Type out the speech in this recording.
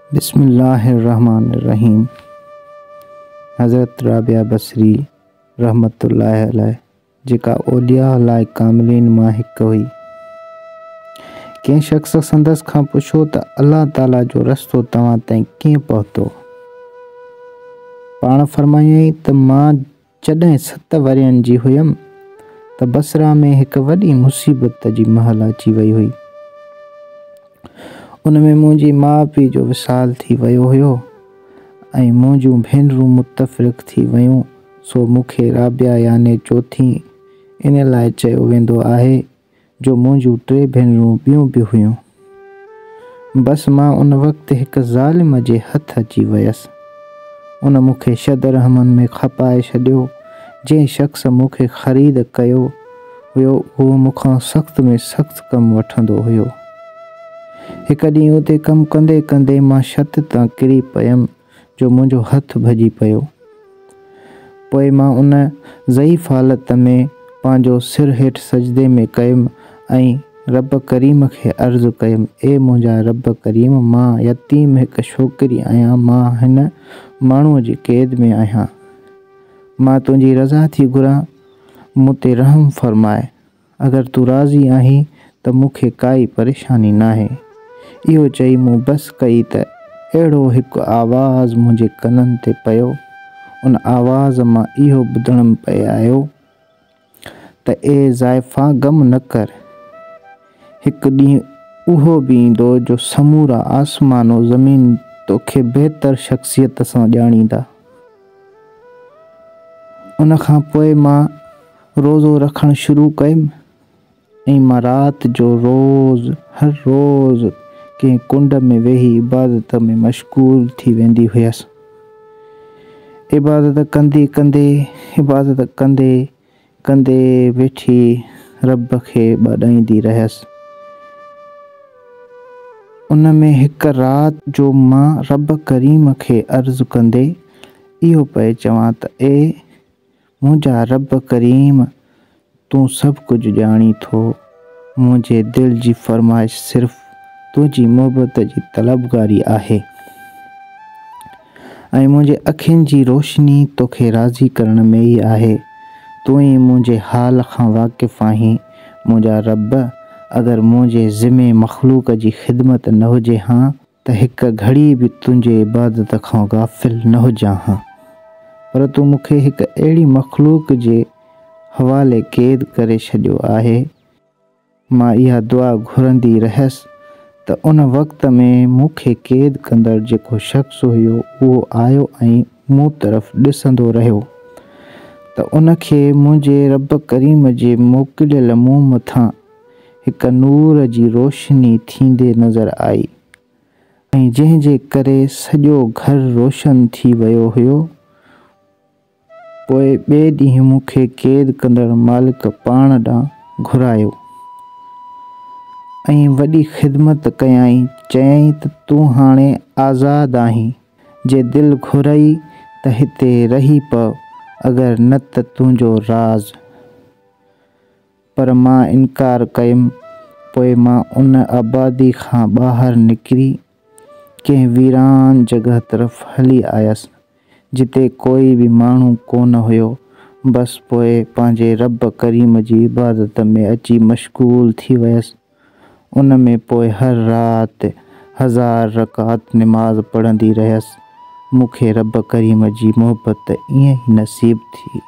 बिस्मिल्लाहिर्रहमानिर्रहीम। हज़रत राबिया बसरी रहमतुल्लाहि अलैह जेका औलिया अल्लाह कामिलीन मां हिकु हुई। कंहिं शख़्स संदसि खां पुछो त अल्लाह ताला जो रस्तो तव्हां ताईं कीअं पहुतो? पाण फरमायईं त मां जॾहिं 7 वरियनि जी हुयमि त बसरा में हिकु वॾी मुसीबत जी महल अची वई हुई। उन में मुंहिंजी माउ पीउ जो विसाल थी वियो हुयो ऐं मुंहिंजूं भेनरूं मुतफ़रिक़ थी वियूं। सो मूंखे राबिया याने चौथी इन लाइ चयो वेंदो आहे जो मुंहिंजूं 3 भेनरूं ॿियूं बि हुयूं। बसि मां उन वक़्तु हिकु ज़ालिम जे हथ अची वियसि। उन मूंखे शदरहमनि में खपाए छॾियो। जंहिं शख़्स मूंखे ख़रीद कयो हुयो उहो मूंखां सख़्त में सख़्तु कमु वठंदो हुयो। हिकु ॾींहुं उते कमु कंदे कंदे मां छत तां किरी पियमि जो मुंहिंजो हथु भॼी पियो। पोइ मां उन ज़ईफ़ हालत में पंहिंजो सिर हेठि सजदे में कयुमि ऐं रब करीम खे अर्ज़ु कयुमि, ए मुंहिंजा रब करीम, मां यतीम हिकु छोकिरी आहियां। मां हिन माण्हूअ जी क़ैद में आहियां। मां तुंहिंजी रज़ा थी घुरां, मूं ते रहम फ़रमाए। अगरि तूं राज़ी आहीं त मूंखे काई परेशानी नाहे। इहो चई मूं बसि कई त अहिड़ो हिकु आवाज़ु मुंहिंजे कननि ते पियो। उन आवाज़ मां इहो ॿुधण पे आयो त ए ज़ाइफ़ा ग़म न कर, हिकु ॾींहुं उहो बि ईंदो जो समूरा आसमान ज़मीन तोखे बहितर शख़्सियत सां ॼाणींदा। उन खां पोइ मां रोज़ो रखणु शुरू कयुमि ऐं मां राति जो हर रोज़ कंहिं कुंड में वेही इबादत में मशगूल थी वेंदी हुयसि। इबादत कंदे कंदे वेठी रब खे ॿाॾाईंदी रहियसि। उन में हिकु राति जो मां रब करीम खे अर्ज़ु कंदे इहो पिए चवां त ए मुंहिंजा रब करीम, तूं सभु कुझु ॼाणी थो। मुंहिंजे दिलि जी फ़रमाइश सिर्फ़ु तुंहिंजी मोहबत जी तलबगारी आहे ऐं मुंहिंजे अखियुनि जी रोशनी तोखे राज़ी करण में ई आहे। तूं ई मुंहिंजे हाल खां वाक़िफ़ु आहीं। मुंहिंजा रब, अगरि मुंहिंजे ज़िमे मख़लूक़ जी ख़िदमत न हुजे हां त हिकु घड़ी बि तुंहिंजे इबादत खां गाफ़िल न हुजां हां, पर तूं मूंखे हिकु अहिड़ी मख़लूक़ जे हवाले क़ैद करे छॾियो आहे। मां इहा दुआ घुरंदी रहियसि त उन वक़्त में मूंखे क़ैद कंदड़ जेको शख़्स हुयो उहो आयो ऐं मूं तरफ़ ॾिसंदो रहियो त उनखे मुंहिंजे रब करीम जे मोकिलियल मूं मथां हिकु नूर जी रोशनी थींदे नज़र आई ऐं जंहिंजे करे सॼो घरु रोशन थी वियो हुयो। पोइ ॿिए ॾींहुं मूंखे क़ैद कंदड़ मालिक पाण ॾांहुं घुरायो ऐं वॾी ख़िदमत कयई। चयई त तूं हाणे आज़ादु आहीं। जे दिलि घुरई त हिते रही पव, अगरि न त तुंहिंजो राज़। पर मां इनकार कयुमि। पोइ मां उन आबादी खां ॿाहिरि निकिरी कंहिं वीरान जॻह तरफ़ हली आयसि जिते कोई बि माण्हू कोन हुयो। बसि पोइ पंहिंजे रब करीम जी इबादत में अची मशगूल थी वियसि। उन में पोइ हर राति 1000 रकात निमाज़ पढ़ंदी रहियसि। मूंखे रब करीम जी मोहबत ईअं ई नसीब थी।